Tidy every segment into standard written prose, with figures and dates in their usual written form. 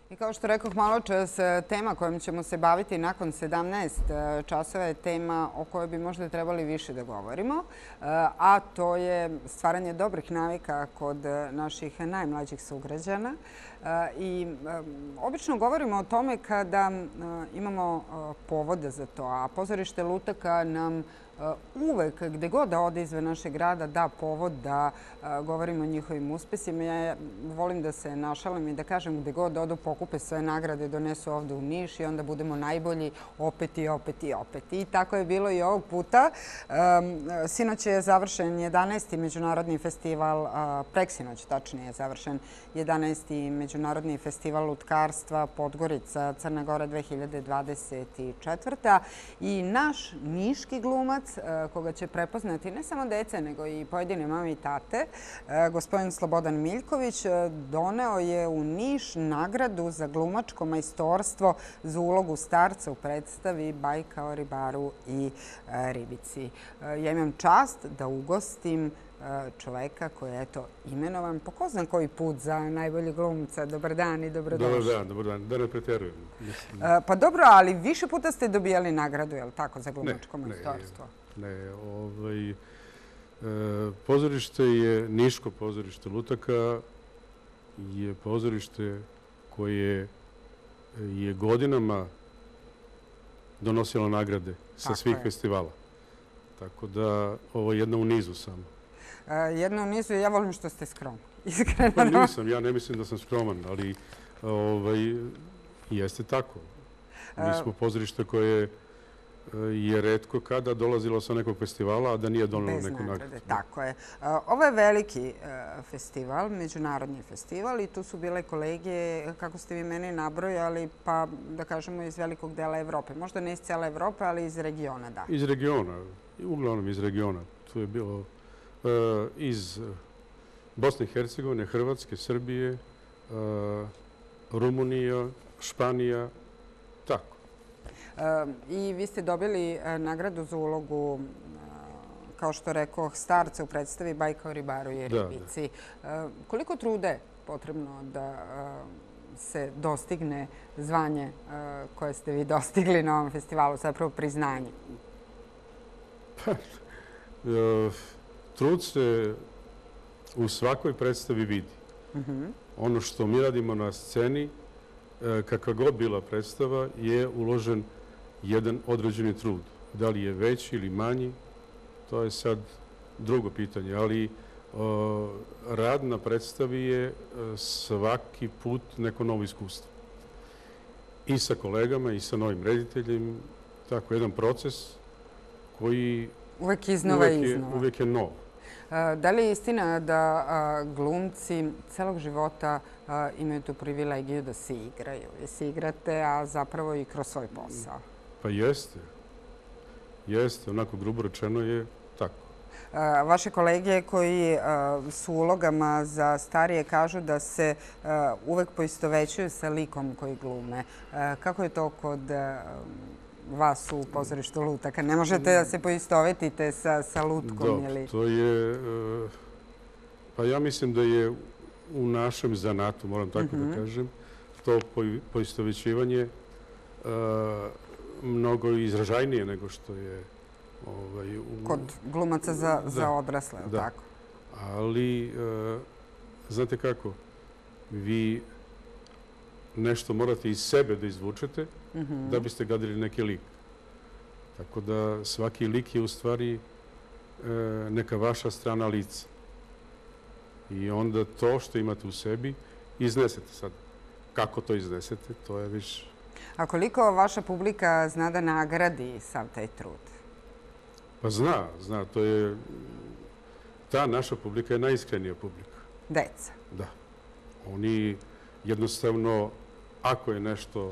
I kao što rekoh malo čas, tema kojom ćemo se baviti nakon 17 časova je tema o kojoj bi možda trebali više da govorimo, a to je stvaranje dobrih navika kod naših najmlađih sugrađana. I obično govorimo o tome kada imamo povode za to, a pozorište Lutaka nam uvek, gde god da ode izve našeg grada, da povod da govorimo o njihovim uspesima. Ja volim da se našalim i da kažem gde god odu, pokupe sve nagrade, donesu ovde u Niš i onda budemo najbolji opet i opet i opet. I tako je bilo i ovog puta. Sinoć je završen 11. međunarodni festival, preksinoć tačnije je završen 11. međunarodni festival lutkarstva Podgorica, Crna Gora 2024. I naš niški glumac, koga će prepoznati ne samo dece, nego i pojedine mame i tate, gospodin Slobodan Miljković, doneo je u Niš nagradu za glumačko majstorstvo za ulogu starca u predstavi Bajka o Ribaru i Ribici. Ja imam čast da ugostim čoveka koji je imenovan po ko znam koji put za najbolji glumca. Dobar dan i dobrodošli. Dobar dan. Da ne preterujem. Pa dobro, ali više puta ste dobijali nagradu, je li tako, za glumačko majstorstvo? Ne. Pozorište je, Niško pozorište Lutaka je pozorište koje je godinama donosilo nagrade sa svih festivala. Tako da ovo je jedna u nizu samo. Jedna u nizu, ja volim što ste skromni. Iskreno. Pa nisam, ja ne mislim da sam skroman, ali jeste tako. Mi smo pozorište koje je retko kada dolazilo sa nekog festivala, a da nije donelo neku nagradu. Tako je. Ovo je veliki festival, međunarodni festival i tu su bile kolege, kako ste vi meni nabrojali, pa da kažemo iz velikog dela Evrope. Možda ne iz cele Evrope, ali iz regiona, da. Iz regiona, uglavnom iz regiona. Tu je bilo iz Bosne i Hercegovine, Hrvatske, Srbije, Rumunija, Španija, tako. I vi ste dobili nagradu za ulogu, kao što rekoh, starca u predstavi Bajka o Ribaru i Ribici. Koliko truda je potrebno da se dostigne zvanje koje ste vi dostigli na ovom festivalu, zapravo priznanje? Trud se u svakoj predstavi vidi. Ono što mi radimo na sceni, kakva god bila predstava, je uložen jedan određeni trud. Da li je veći ili manji, to je sad drugo pitanje. Ali rad na predstavi je svaki put neko novo iskustvo. I sa kolegama i sa novim rediteljem. Tako, jedan proces koji uvek iznova i iznova. Uvek je nov. Da li je istina da glumci celog života imaju tu privilegiju da se igraju? Da se igrate, a zapravo i kroz svoj posao? Pa jeste. Jeste. Onako grubo rečeno je tako. Vaše kolege koji su ulogama za starije kažu da se uvek poistovećuju sa likom koji glume. Kako je to kod vas u pozorištu Lutaka? Ne možete da se poistovetite sa Lutkom ili... To je... Pa ja mislim da je u našem zanatu, moram tako da kažem, to poistovećivanje mnogo izražajnije nego što je... Kod glumaca za odrasle, ili tako? Ali, znate kako, vi nešto morate iz sebe da izvučete da biste gradili neki lik. Tako da svaki lik je u stvari neka vaša strana lica. I onda to što imate u sebi iznesete sad. Kako to iznesete, to je više... A koliko vaša publika zna da nagradi sav taj trud? Pa zna. To je... Ta naša publika je najiskrenija publika. Deca? Da. Oni jednostavno, ako je nešto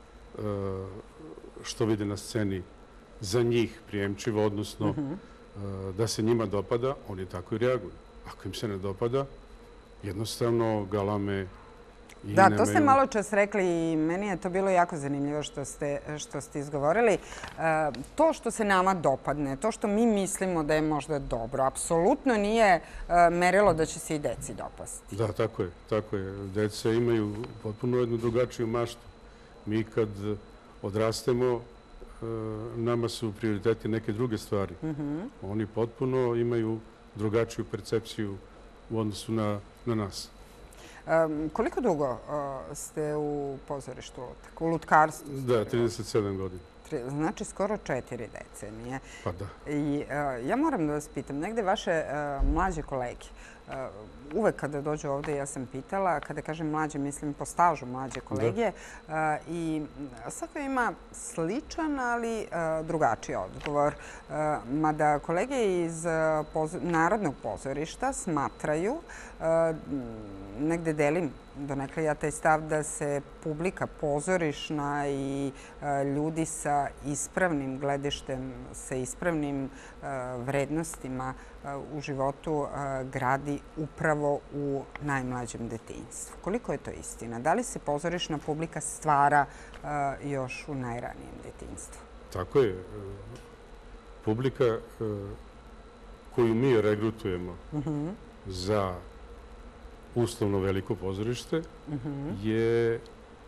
što vide na sceni za njih prijemčivo, odnosno da se njima dopada, oni tako i reaguju. Ako im se ne dopada, jednostavno galame Da, to ste malo čas rekli i meni je to bilo jako zanimljivo što ste izgovorili. To što se nama dopadne, to što mi mislimo da je možda dobro, apsolutno nije merilo da će se i deci dopasti. Da, tako je. Deca imaju potpuno jednu drugačiju maštu. Mi kad odrastemo, nama su prioriteti neke druge stvari. Oni potpuno imaju drugačiju percepciju u odnosu na nas. Koliko dugo ste u pozorištu Lutak, u lutkarstvu? Da, 37 godina. Znači skoro 4 decenije. Pa da. I ja moram da vas pitam, negde vaše mlađe kolege, uvek kada dođu ovde ja sam pitala, kada kažem mlađe mislim po stažu mlađe kolege, i svako ima sličan, ali drugačiji odgovor. Mada kolege iz Narodnog pozorišta smatraju, negde delim donekle ja taj stav da se publika pozorišna i ljudi sa ispravnim gledištem, sa ispravnim vrednostima u životu gradi upravo u najmlađem detinjstvu. Koliko je to istina? Da li se pozorišna publika stvara još u najranijem detinjstvu? Tako je. Publika koju mi regrutujemo za uslovno veliko pozorište je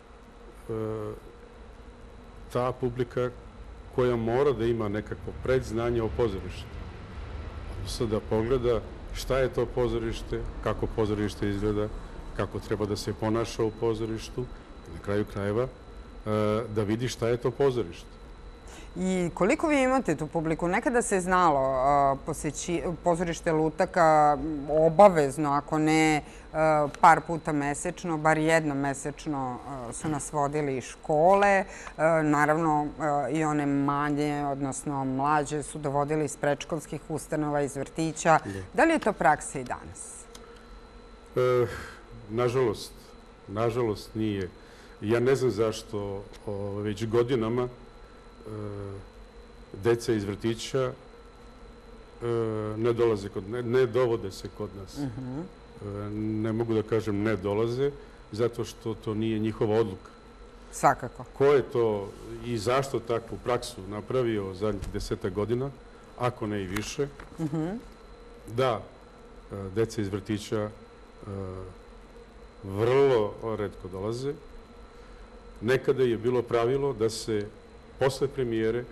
ta publika koja mora da ima nekakvo predznanje o pozorištu. Odnosno da pogleda šta je to pozorište, kako pozorište izgleda, kako treba da se ponaša u pozorištu, na kraju krajeva da vidi šta je to pozorište. I koliko vi imate tu publiku? Nekada se znalo pozorište Lutaka obavezno, ako ne par puta mesečno, bar jednom mesečno su nas vodili iz škole. Naravno i one manje, odnosno mlađe su dovodili iz predškolskih ustanova, iz vrtića. Da li je to praksa i danas? Nažalost nije. Ja ne znam zašto već godinama deca iz vrtića ne dovode se kod nas. Ne mogu da kažem ne dolaze, zato što to nije njihova odluka. Svakako. Ko je to i zašto takvu praksu napravio zadnjih 10 godina, ako ne i više, da deca iz vrtića vrlo retko dolaze. Nekada je bilo pravilo da se posle premijere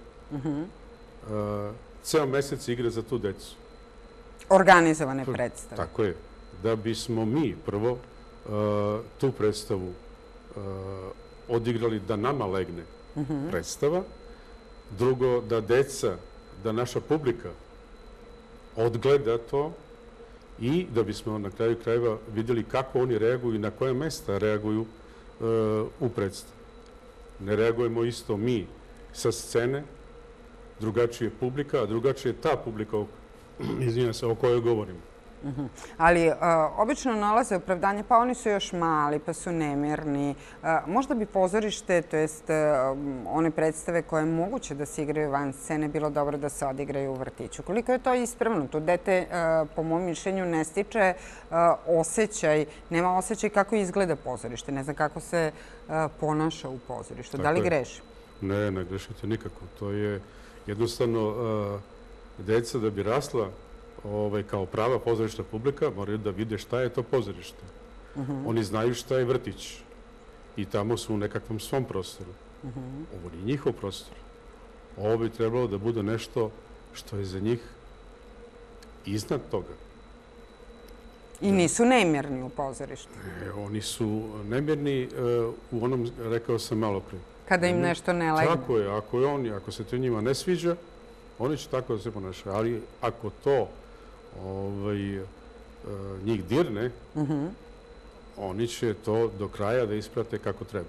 ceo mesec igra za tu decu. Organizovane predstave. Tako je. Da bismo mi prvo tu predstavu odigrali da nama legne predstava. Drugo, da deca, da naša publika odgleda to i da bismo na kraju krajeva vidjeli kako oni reaguju i na koje mesta reaguju u predstavu. Ne reagujemo isto mi sa scene, drugačija je publika, a drugačija je ta publika o kojoj govorimo. Ali obično nalaze opravdanje, pa oni su još mali, pa su nemirni. Možda bi pozorište, to jest one predstave koje je moguće da se igraju van scene, bilo dobro da se odigraju u vrtiću. Koliko je to ispravno? To dete, po mom mišljenju, ne stiče osjećaj, nema osjećaj kako izgleda pozorište, ne zna kako se ponaša u pozorištu. Da li greši? Ne grešite nikako. To je jednostavno deca da bi rasla kao prava pozorišna publika moraju da vide šta je to pozorište. Oni znaju šta je vrtić i tamo su u nekakvom svom prostoru. Ovo nije njihov prostor. Ovo bi trebalo da bude nešto što je za njih iznad toga. I nisu nemirni u pozorištu? Oni su nemirni u onom, rekao sam malo pre. Kada im nešto ne legne? Tako je. Ako se to njima ne sviđa, oni će tako da se ponašaju. Ali ako to njih dirne, oni će to do kraja da isprate kako treba.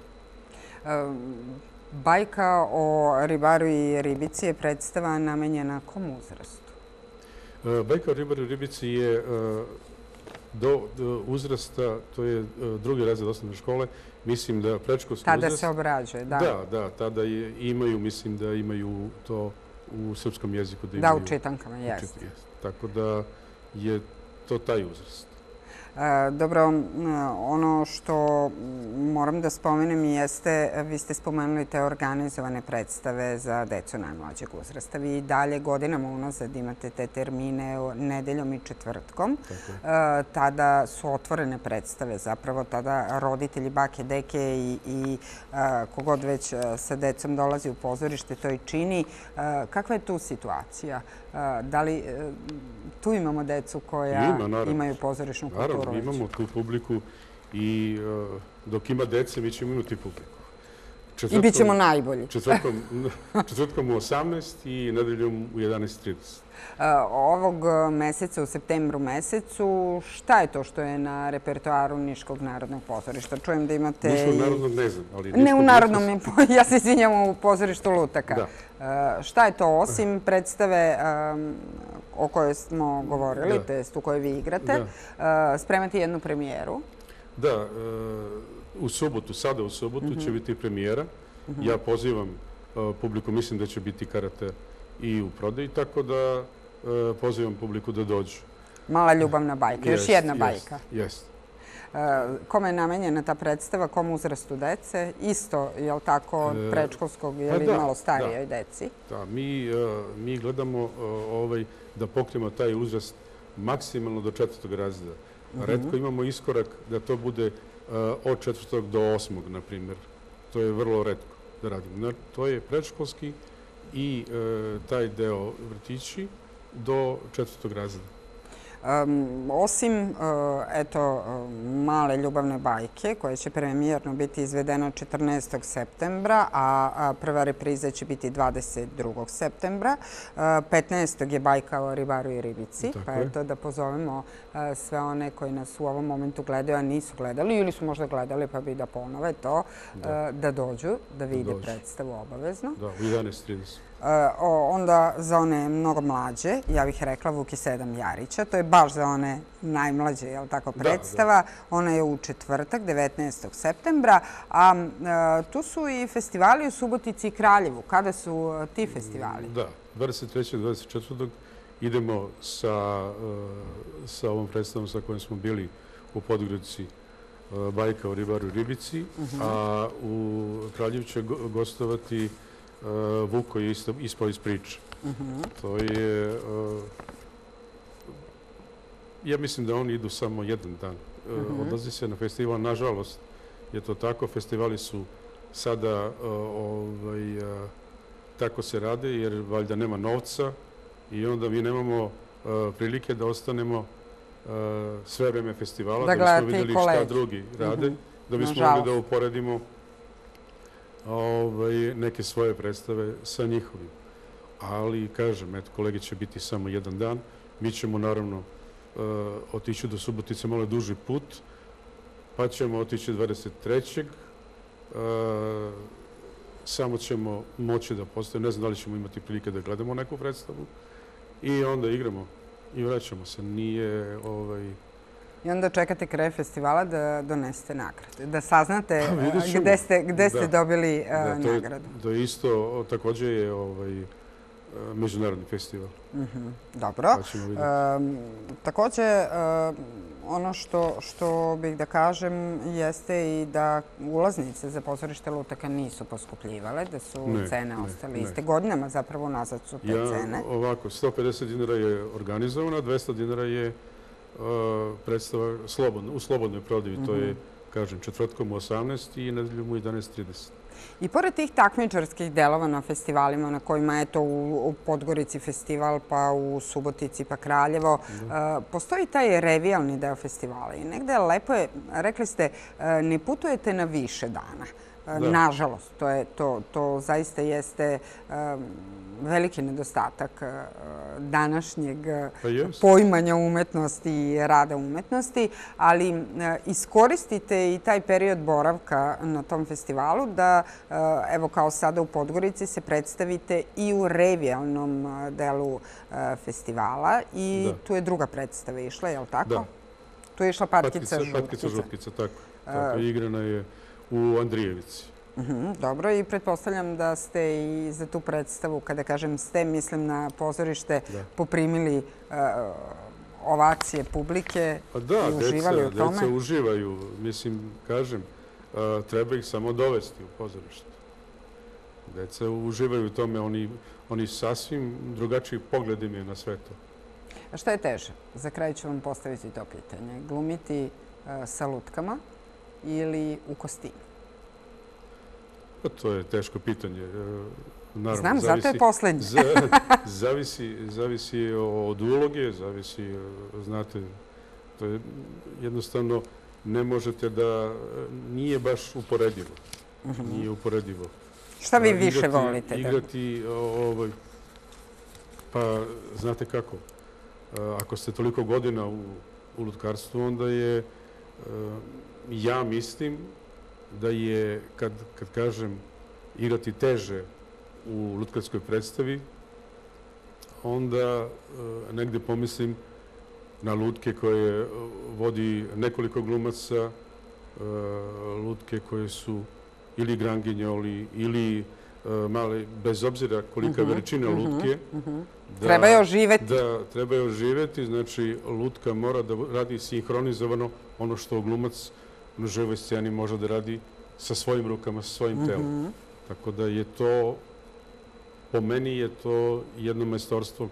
Bajka o ribaru i ribici je predstava namenjena kom uzrastu? Bajka o ribaru i ribici je do uzrasta, to je drugi razred osnovne škole, mislim da predškolski uzrast... Tada se obrađuje, da. Da, tada imaju, mislim da imaju to u srpskom jeziku. Da, u čitankama, jeste. Tako da je to taj uzrast. Dobro, ono što moram da spomenem jeste, vi ste spomenuli te organizovane predstave za decu najmlađeg uzrasta. Vi dalje godinama unazad imate te termine nedeljom i četvrtkom. Tada su otvorene predstave, zapravo tada roditelji, bake, deke i kogod već sa decom dolazi u pozorište to i čini. Kakva je tu situacija? Da li tu imamo decu koja imaju pozorišnu kulturu? Naravno, imamo tu publiku i dok ima dece, mi ćemo imati publiku. I bit ćemo najbolji. Četvrtkom u 18 i nedeljom u 11:30. Ovog meseca, u septembru mesecu, šta je to što je na repertoaru Niškog narodnog pozorišta? Čujem da imate... Niškog narodnog ne znam, ali... Ne u narodnom, ja se izvinjam, u pozorištu Lutaka. Šta je to osim predstave o kojoj smo govorili, to jest u kojoj vi igrate, spremati jednu premijeru? Da, sada u subotu će biti premijera. Ja pozivam publiku, mislim da će biti karate i u prodaji, tako da pozivam publiku da dođu. Mala ljubavna bajka, još jedna bajka. Jeste. Kome je namenjena ta predstava, kom uzrastu dece? Isto, je li tako, od predškolskog ili malo starijoj deci? Da, mi gledamo da pokrijemo taj uzrast maksimalno do 4. razreda. Retko imamo iskorak da to bude od 4. do 8. na primjer. To je vrlo retko da radimo. To je predškolski i taj deo vrtići do 4. razreda. Osim male ljubavne bajke, koja će premijerno biti izvedena 14. septembra, a prva repriza će biti 22. septembra. 15. je bajka o ribaru i ribici, pa eto da pozovemo sve one koji nas u ovom momentu gledaju, a nisu gledali ili su možda gledali pa bi da ponove to, da dođu, da vide predstavu obavezno. Da, u 11:30. Onda za one mnogo mlađe, ja bih rekla Vuki 7 Jarića, to je baš za one najmlađe, je li tako, predstava. Ona je u četvrtak, 19. septembra, a tu su i festivali u Subotici i Kraljevu. Kada su ti festivali? Da, 23. i 24. idemo sa ovom predstavom sa kojom smo bili u Podgorici, bajka o ribaru i ribici, a u Kraljevu će gostovati Vuk koji je ispao iz priče. To je... Ja mislim da oni idu samo jedan dan. Odlazi se na festival. Nažalost je to tako. Festivali su sada tako se rade jer valjda nema novca i onda mi nemamo prilike da ostanemo sve vreme festivala da bismo vidjeli šta drugi rade, da bismo mogli da uporedimo neke svoje predstave sa njihovim. Ali, kažem, eto, kolege će biti samo jedan dan. Mi ćemo, naravno, otići do Subotice malo duži put, pa ćemo otići 23. Samo ćemo moći da postavimo, ne znam da li ćemo imati prilike da gledamo neku predstavu i onda igramo i vraćamo se. Nije... I onda čekate kraj festivala da donesete nagradu, da saznate gde ste dobili nagradu. To je isto, također je međunarodni festival. Dobro. Također, ono što bih da kažem jeste i da ulaznice za pozorište Lutaka nisu poskupljivale, da su cene ostale iste. Godinama zapravo nazad su te cene. Ovako, 150 dinara je organizovana, 200 dinara je predstava u slobodnoj prodaji. To je, kažem, četvrtkom u 18 i nedeljom u 11:30. I pored tih takmičarskih delova na festivalima na kojima je to u Podgorici festival, pa u Subotici, pa Kraljevo, postoji taj revijalni deo festivala. I negde lepo je, rekli ste, ne putujete na više dana. Nažalost, to zaista jeste veliki nedostatak današnjeg poimanja umetnosti i rada umetnosti, ali iskoristite i taj period boravka na tom festivalu da, evo kao sada u Podgorici, se predstavite i u revijalnom delu festivala i tu je druga predstava išla, je li tako? Da. Tu je išla Patkica Žutkica. Patkica Žutkica, tako. Igrana je u Andrijevici. Dobro, i pretpostavljam da ste i za tu predstavu, kada kažem ste, mislim na pozorište, poprimili ovacije publike i uživali u tome? Deca uživaju. Mislim, kažem, treba ih samo dovesti u pozorište. Deca uživaju u tome, oni sasvim drugačiji pogled imaju na sve to. A šta je teže? Za kraj ću vam postaviti to pitanje. Glumiti sa lutkama ili u kostimu? To je teško pitanje. Naravno, znam, zato je poslednje. Zavisi od uloge, zavisi, znate, to je jednostavno ne možete da, nije baš uporedivo. Nije uporedivo. Šta vi više volite? Igrati, pa znate kako, ako ste toliko godina u lutkarstvu, onda je, ja mislim da je, kad kažem, igrati teže u lutkarskoj predstavi, onda negde pomislim na lutke koje vodi nekoliko glumaca, lutke koje su ili granginjoli, ili male, bez obzira kolika veličina lutke. Treba je oživeti. Da, treba je oživeti. Znači, lutka mora da radi sinhronizovano ono što glumac na živoj sceni može da radi sa svojim rukama, sa svojim telom. Tako da je to, po meni je to jedno majstorstvo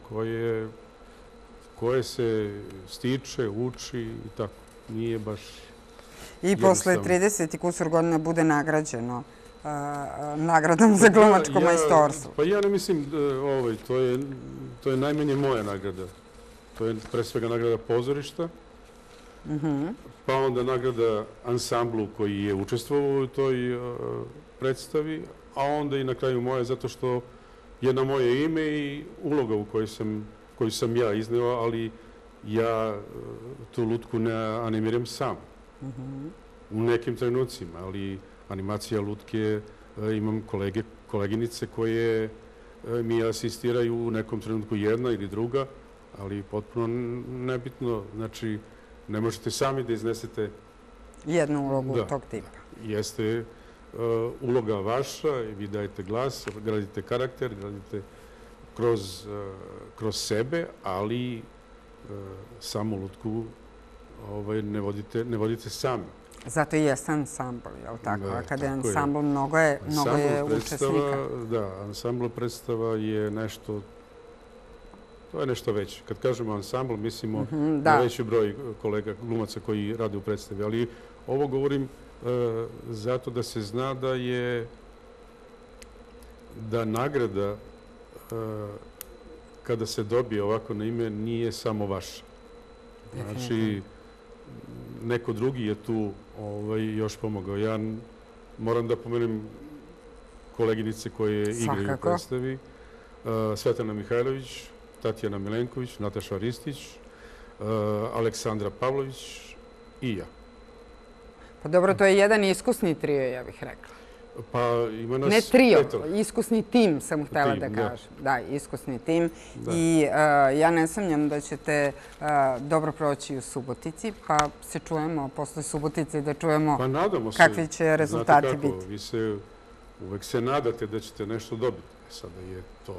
koje se stiče, uči i tako. Nije baš i posle 30 i kusur godina bude nagrađeno nagradom za glumačko majstorstvo. Pa ja ne mislim, to je najmanje moja nagrada. To je pre svega nagrada pozorišta, pa onda nagrada ansamblu koji je učestvovao u toj predstavi, a onda i na kraju moje, zato što je na moje ime i uloga u koju sam ja izneo, ali ja tu lutku ne animiram sam. U nekim trenucima, ali animacija lutke, imam koleginice koje mi asistiraju u nekom trenutku, jedna ili druga, ali potpuno nebitno. Znači, ne možete sami da iznesete jednu ulogu tog tipa. Jeste uloga vaša, vi dajete glas, gradite karakter, gradite kroz sebe, ali samu lutku ne vodite sami. Zato i jeste ansambl, je li tako? A kada je ansambl, mnogo je učesnika. Da, ansambl predstava je nešto, to je nešto veće. Kad kažemo ansambl, mislimo na veći broj kolega, glumaca koji rade u predstavi. Ali ovo govorim zato da se zna da nagrada kada se dobije ovako na ime nije samo vaša. Znači, neko drugi je tu još pomogao. Ja moram da pomenem koleginice koje igraju u predstavi. Svetlana Mihajlović, Tatjana Milenković, Nataša Ristić, Aleksandra Pavlović i ja. Pa dobro, to je jedan iskusni trio, ja bih rekla. Pa ima nas ne trio, iskusni tim sam htjela da kažem. Da, iskusni tim. I ja ne sumnjam da ćete dobro proći u Subotici, pa se čujemo posle Subotice da čujemo kakvi će rezultati biti. Vi se uvek se nadate da ćete nešto dobiti. Sada je to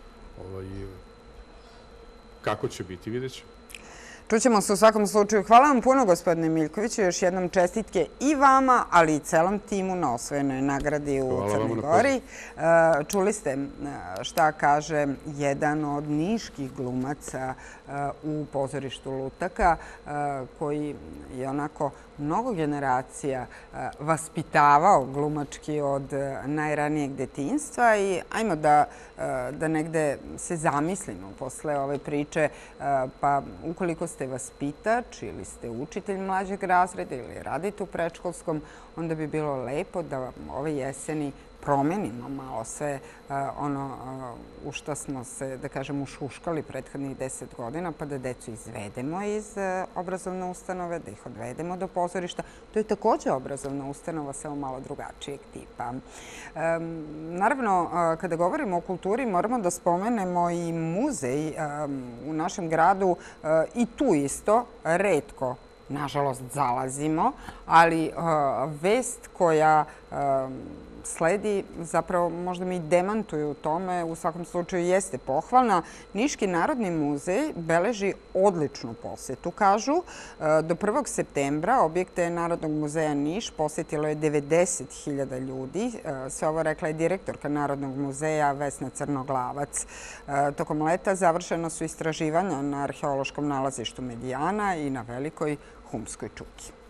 kako će biti, vidjet ćemo. Čućemo se u svakom slučaju. Hvala vam puno, gospodine Miljkoviću. Još jednom čestitke i vama, ali i celom timu na osvojenoj nagradi u Crnoj Gori. Čuli ste šta kaže jedan od niških glumaca u pozorištu Lutaka, koji je onako mnogo generacija vaspitavao glumački od najranijeg detinjstva i ajmo da negde se zamislimo posle ove priče, pa ukoliko ste vaspitač ili ste učitelj mlađeg razreda ili radite u predškolskom, onda bi bilo lepo da ove jeseni promenimo malo sve ono u što smo se, da kažem, ušuškali prethodnih 10 godina, pa da decu izvedemo iz obrazovne ustanove, da ih odvedemo do pozorišta. To je također obrazovna ustanova, samo malo drugačijeg tipa. Naravno, kada govorimo o kulturi, moramo da spomenemo i muzej u našem gradu i tu isto retko, nažalost, zalazimo, ali vest koja sledi, zapravo možda mi demantuju u tome, u svakom slučaju jeste pohvalna. Niški Narodni muzej beleži odličnu posjetu, kažu. Do 1. septembra objekte Narodnog muzeja Niš posjetilo je 90.000 ljudi. Sve ovo rekla je direktorka Narodnog muzeja Vesna Crnoglavac. Tokom leta završena su istraživanja na arheološkom nalazištu Medijana i na Velikoj Humskoj čuki.